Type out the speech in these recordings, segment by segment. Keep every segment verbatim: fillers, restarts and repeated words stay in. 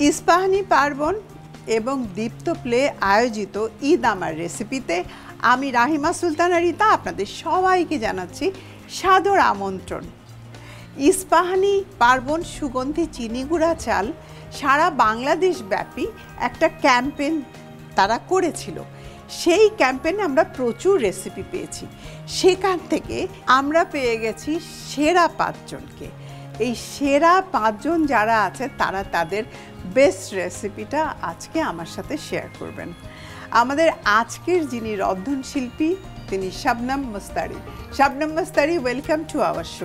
ইস্পাহানি পার্বণ এবং দীপ্ত প্লে আয়োজিত ঈদ আমার রেসিপিতে আমি রাহিমা সুলতানা রিতা আপনাদের সবাইকে জানাচ্ছি সাদর আমন্ত্রণ। ইস্পাহানি পার্বণ সুগন্ধি চিনি গুঁড়া চাল সারা বাংলাদেশ ব্যাপী একটা ক্যাম্পেইন তারা করেছিল। সেই ক্যাম্পেইনে আমরা প্রচুর রেসিপি পেয়েছি, সেখান থেকে আমরা পেয়ে গেছি সেরা পাঁচজনকে। এই সেরা পাঁচজন যারা আছে তারা তাদের বেস্ট রেসিপিটা আজকে আমার সাথে শেয়ার করবেন। আমাদের আজকের যিনি রন্ধনশিল্পী তিনি Shabnam Mustari. Shabnam Mustari, welcome to our show.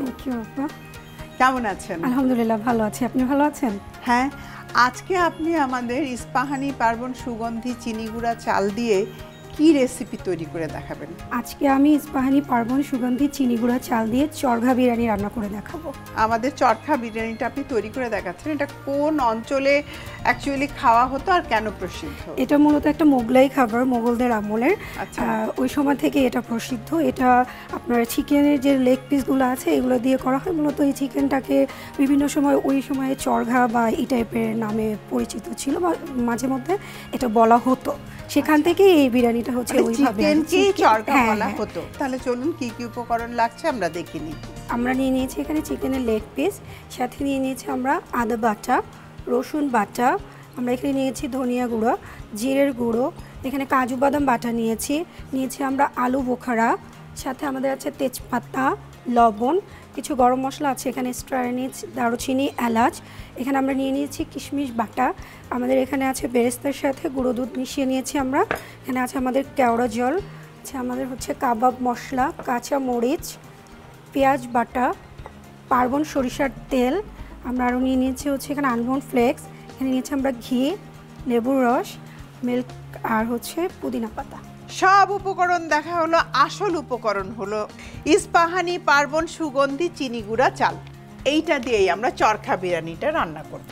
কেমন আছেন? আলহামদুলিল্লাহ ভালো আছি, আপনি ভালো আছেন? হ্যাঁ, আজকে আপনি আমাদের ইস্পাহানি পার্বণ সুগন্ধি চিনি গুঁড়া চাল দিয়ে কি রেসিপি তৈরি করে দেখাবেন? আজকে আমি ইস্পাহানি পার্বণ সুগন্ধি চিনি গুঁড়া চাল দিয়ে চরঘা বিরিয়ানি রান্না করে দেখাবো। আমাদের চরঘা বিরিয়ানিটা আপনি তৈরি করে দেখাচ্ছেন, এটা কোন অঞ্চলে অ্যাকচুয়ালি খাওয়া হতো আর কেন প্রসিদ্ধ? এটা মূলত একটা মোগলাই খাবার, মোগলদের আমলের। আচ্ছা, ওই সময় থেকে এটা প্রসিদ্ধ। এটা আপনার চিকেনের যে লেগ পিসগুলো আছে এগুলো দিয়ে করা হয়। মূলত এই চিকেনটাকে বিভিন্ন সময় ওই সময়ে চরঘা বা এই টাইপের নামে পরিচিত ছিল, বা মাঝে মধ্যে এটা বলা হতো। সেখান থেকে এই বিরিয়ানিটা হচ্ছে ওইভাবে চিকেনকেই চরঘা বলা হতো। তাহলে চলুন কি কি উপকরণ লাগছে আমরা দেখে নিই। আমরা নিয়ে নিয়েছি এখানে চিকেনের লেগ পিস, সাথে নিয়ে নিয়েছি আমরা আদা বাটা, রসুন বাটা, আমরা এখানে নিয়েছি ধনিয়া গুঁড়ো, জিরের গুঁড়ো, এখানে কাজু বাদাম বাটা নিয়েছি, নিয়েছি আমরা আলু বোখারা, সাথে আমাদের আছে তেজপাতা, লবণ, কিছু গরম মশলা আছে এখানে, স্টারনিচ, দারুচিনি, এলাচ। এখানে আমরা নিয়ে নিয়েছি কিশমিশ বাটা, আমাদের এখানে আছে বেরেস্তার সাথে গুঁড়ো দুধ মিশিয়ে নিয়েছি আমরা। এখানে আছে আমাদের কেওড়া জল, আছে আমাদের হচ্ছে কাবাব মশলা, কাঁচা মরিচ, পেঁয়াজ বাটা, পার্বণ সরিষার তেল, আমরা আরও নিয়ে নিয়েছি হচ্ছে এখানে আলমন্ড ফ্লেক্স, এখানে নিয়েছি আমরা ঘি, লেবুর রস, মিল্ক, আর হচ্ছে পুদিনা পাতা। সব উপকরণ দেখা হলো, আসল উপকরণ হলো ইস্পাহানি পার্বণ সুগন্ধি চিনি গুঁড়া চাল। এইটা দিয়েই আমরা চরখা বিরিয়ানিটা রান্না করব।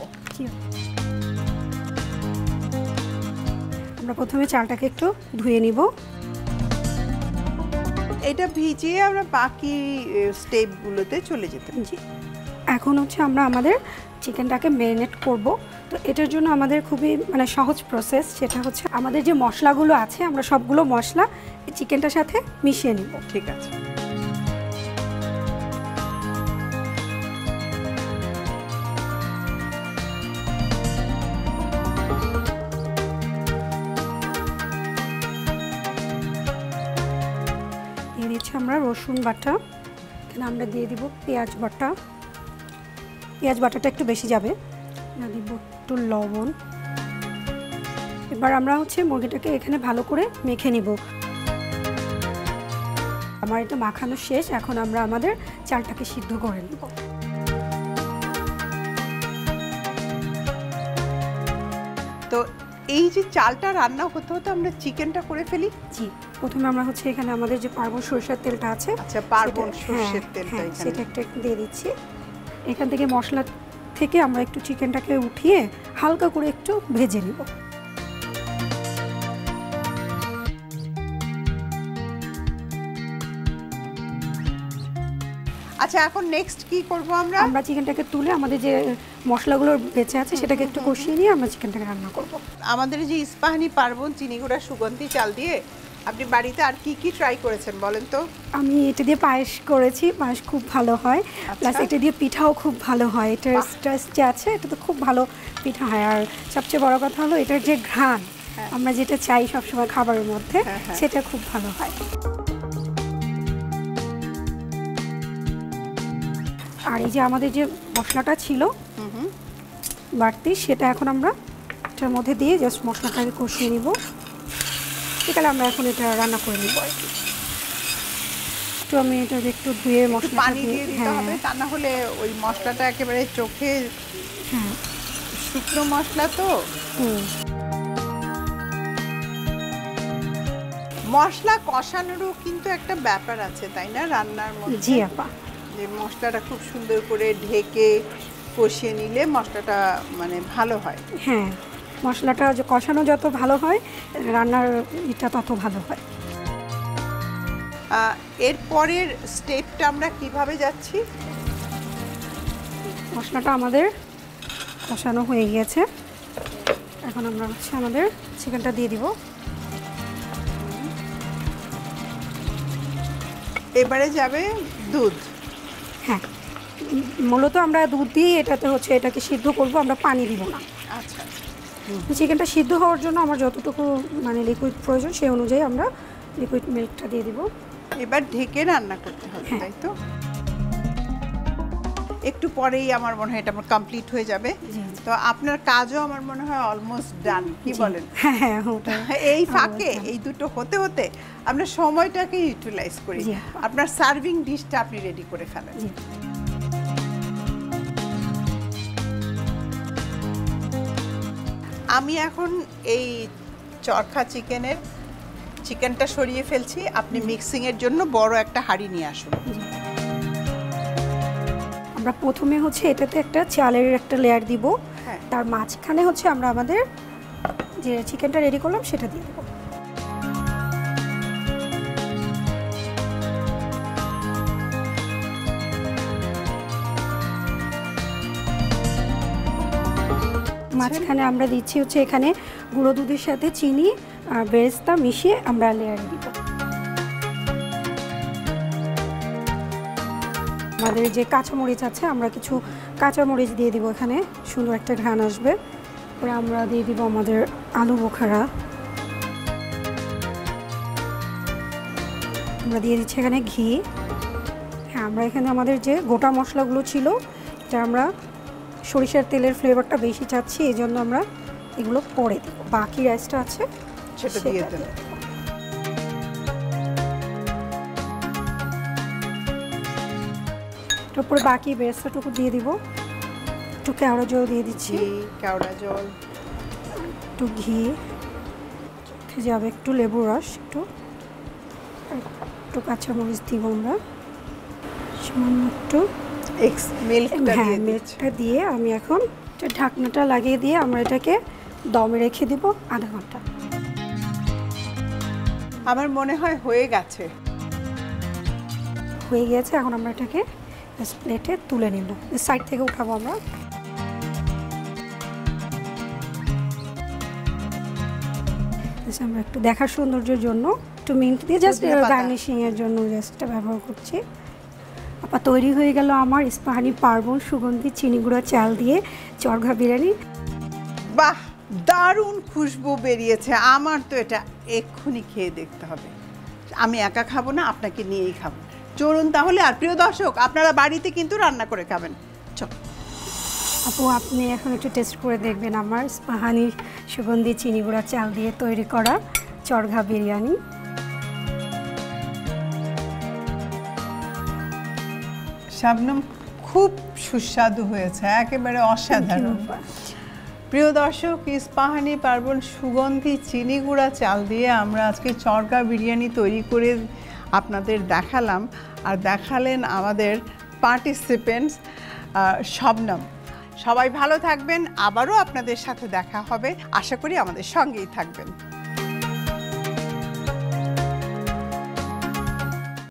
আমরা প্রথমে চালটাকে একটু ধুয়ে নিব। এটা ভিজিয়ে আমরা বাকি স্টেপগুলোতে চলে যেতে জি, এখন হচ্ছে আমরা আমাদের চিকেনটাকে ম্যারিনেট করব। তো এটার জন্য আমাদের খুবই মানে সহজ প্রসেস, সেটা হচ্ছে আমাদের যে মশলাগুলো আছে আমরা সবগুলো মশলা চিকেনটার সাথে মিশিয়ে নিব। ঠিক আছে। দিয়ে দিচ্ছি আমরা রসুন বাটা, এখানে আমরা দিয়ে দিব পেঁয়াজ বাটা, পেঁয়াজ বাটাটা একটু বেশি যাবে, দিব একটু লবণ। এবার আমরা হচ্ছে মুরগিটাকে এখানে ভালো করে মেখে নিব। আমার এটা মাখানো শেষ, এখন আমরা আমাদের চালটাকে সিদ্ধ করে নেব। তো এই যে চালটা রান্না হতে হতে আমরা চিকেনটা করে ফেলি। জি, প্রথমে আমরা হচ্ছে এখানে আমাদের যে পার্বণ সরিষার তেলটা আছে, আচ্ছা, পার্বণ সরিষার তেলটা সেটা একটু দিয়ে দিচ্ছি। এখান থেকে মশলা থেকে আমরা একটু চিকেনটাকে উঠিয়ে হালকা করে একটু ভেজে নিব। আচ্ছা, এখন নেক্সট কি করব আমরা? আমরা চিকেনটাকে তুলে আমাদের যে মশলাগুলো বেঁচে আছে সেটাকে একটু কষিয়ে নিয়ে আমরা চিকেনটাকে রান্না করব। আমাদের যে ইস্পাহানি পার্বণ চিনি গুঁড়া সুগন্ধি চাল দিয়ে আপনি বাড়িতে আর কি কি ট্রাই করেছেন বলেন তো? আমি এটা দিয়ে পায়েস করেছি, পায়েস খুব ভালো হয়, প্লাস এটা দিয়ে পিঠাও খুব ভালো হয়। এটার স্ট্রেস যে আছে এটা তো খুব ভালো পিঠা হয়। আর সবচেয়ে বড় কথা হলো এটার যে ঘ্রাণ আমরা যেটা চাই সবসময় খাবারের মধ্যে, সেটা খুব ভালো হয়। আর এই যে আমাদের যে মশলাটা ছিল বাড়তি, সেটা এখন আমরা এটার মধ্যে দিয়ে জাস্ট মশলাটাকে কষিয়ে নিব। তাহলে আমরা এখন এটা রান্না করে নিব আর কি। একটু আমি এটা একটু ধুয়ে মশলা পানি দিয়ে দিতে হবে, তা না হলে ওই মশলাটা একেবারে চোখে, হ্যাঁ শুকনো মশলা তো। মশলা কষানোরও কিন্তু একটা ব্যাপার আছে তাই না রান্নার মধ্যে? জি আপা, যে মশলাটা খুব সুন্দর করে ঢেকে কষিয়ে নিলে মশলাটা মানে ভালো হয়। হ্যাঁ, মশলাটা কষানো যত ভালো হয় রান্নার এটা তত ভালো হয়। এর পরের স্টেপটা আমরা কিভাবে যাচ্ছি? মশলাটা আমাদের কষানো হয়ে গিয়েছে, এখন আমরা হচ্ছে আমাদের চিকেনটা দিয়ে দিব। এবারে যাবে দুধ। হ্যাঁ, মূলত আমরা দুধ দিয়ে এটাতে হচ্ছে এটাকে সিদ্ধ করব, আমরা পানি দিব না। আচ্ছা আচ্ছা। চিকেনটা সিদ্ধ হওয়ার জন্য আমার যতটুকু মানে লিকুইড প্রয়োজন সেই অনুযায়ী আমরা লিকুইড মিল্কটা দিয়ে দিব। এবার ঢেকে রান্না করতে হবে, হ্যাঁ। তাই তো? একটু পরেই আমার মনে হয় এটা আমার কমপ্লিট হয়ে যাবে। তো আপনার কাজও আমার মনে হয় অলমোস্ট ডান, কি বলেন? হ্যাঁ হ্যাঁ ওটা এই ফাঁকে এই দুটো হতে হতে আমরা সময়টাকে ইউটিলাইজ করি। জি। আপনার সার্ভিং ডিশটা আপনি রেডি করে ফেলেন। জি। আমি এখন এই চরখা চিকেনের চিকেনটা সরিয়ে ফেলছি। আপনি মিক্সিংয়ের জন্য বড় একটা হাঁড়ি নিয়ে আসুন। আমরা প্রথমে হচ্ছে এটাতে একটা চালের একটা লেয়ার দিব, হ্যাঁ। তার মাঝখানে হচ্ছে আমরা আমাদের যে চিকেনটা রেডি করলাম সেটা দিয়ে দেবো। মাঝখানে আমরা দিচ্ছি হচ্ছে এখানে গুঁড়ো দুধের সাথে চিনি আর বেরেস্তা মিশিয়ে আমরা লেয়ার দিব। আমাদের যে কাঁচামরিচ আছে আমরা কিছু কাঁচামরিচ দিয়ে দিব, এখানে সুন্দর একটা ঘ্রাণ আসবে। পরে আমরা দিয়ে দিব আমাদের আলু বোখারা, আমরা দিয়ে দিচ্ছি এখানে ঘি। হ্যাঁ, আমরা এখানে আমাদের যে গোটা মশলাগুলো ছিল এটা আমরা সরিষার তেলের ফ্লেভারটা বেশি চাচ্ছি, এই জন্য আমরা এগুলো পরে দেব। বাকি রাইসটা আছে সেটা দিয়ে দেন। তারপরে বাকি বেরেস্তাটুকু দিয়ে দিব, একটু কেওড়া জল দিয়ে দিচ্ছি, ঘি, কেওড়া জল, একটু ঘি যাবে, একটু লেবুর রস, একটু একটু কাঁচামরিচ দিব আমরা, সামান্য একটু এক্স মিল্কটা হ্যাঁ দিয়ে দিচ্ছি। মিল্কটা দিয়ে আমি এখন এটা ঢাকনাটা লাগিয়ে দিয়ে আমরা এটাকে দমে রেখে দিব আধা ঘন্টা। আমার মনে হয় হয়ে গেছে। হয়ে গেছে, এখন আমরা এটাকে প্লেটে তুলে নিব, সাইড থেকে উঠাবো আমরা। আমরা একটু দেখার সৌন্দর্যের জন্য একটু মিন্ট দিয়ে জাস্ট পুদিনা পাতা। গার্নিশিং এর জন্য জাস্ট এটা ব্যবহার করছি। আপা তৈরি হয়ে গেল আমার ইস্পাহানি পার্বণ সুগন্ধি চিনি গুঁড়া চাল দিয়ে চরঘা বিরিয়ানি। বাহ, দারুণ খুশবু বেরিয়েছে। আমার তো এটা এক্ষুনি খেয়ে দেখতে হবে। আমি একা খাবো না, আপনাকে নিয়েই খাবো। চলুন তাহলে। আর প্রিয় দর্শক, আপনারা বাড়িতে কিন্তু রান্না করে খাবেন। চল আপু, আপনি এখন একটু টেস্ট করে দেখবেন আমার ইস্পাহানি সুগন্ধি চিনি গুঁড়া চাল দিয়ে তৈরি করা চরঘা বিরিয়ানি। শাবনম, খুব সুস্বাদু হয়েছে, একেবারে অসাধারণ। প্রিয় দর্শক, ইস্পাহানি পার্বণ সুগন্ধি চিনি গুঁড়া চাল দিয়ে আমরা আজকে চরকা বিরিয়ানি তৈরি করে আপনাদের দেখালাম। আর দেখালেন আমাদের পার্টিসিপেন্টস শবনম। সবাই ভালো থাকবেন, আবারও আপনাদের সাথে দেখা হবে। আশা করি আমাদের সঙ্গেই থাকবেন।